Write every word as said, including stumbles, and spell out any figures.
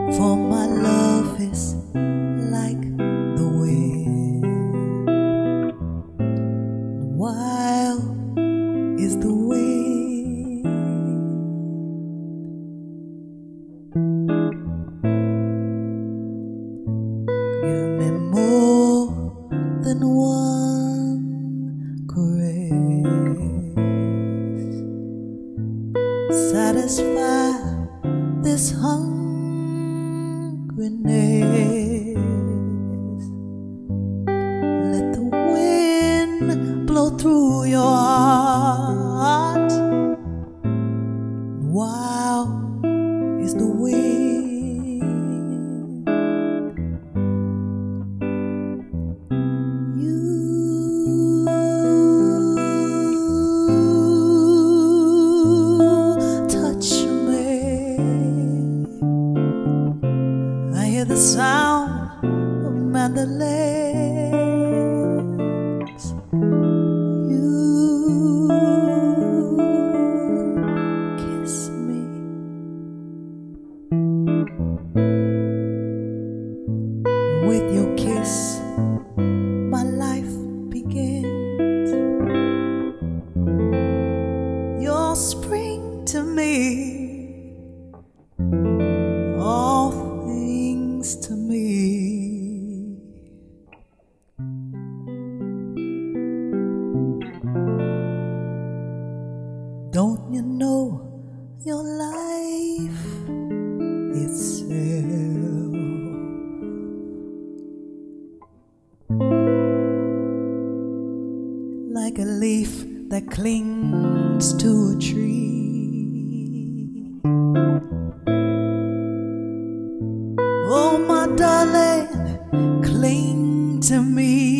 For my love is like the wind, wild is the wind. Give me more than one caress, satisfy this hungriness. Let the wind blow through your heart. Wild is the wind. You touch me, I hear the sound of mandolins. You kiss me, with your kiss my life begins. You're spring to me, all things to me. Don't you know your life itself? Like a leaf that clings to a tree. Oh, my darling, cling to me.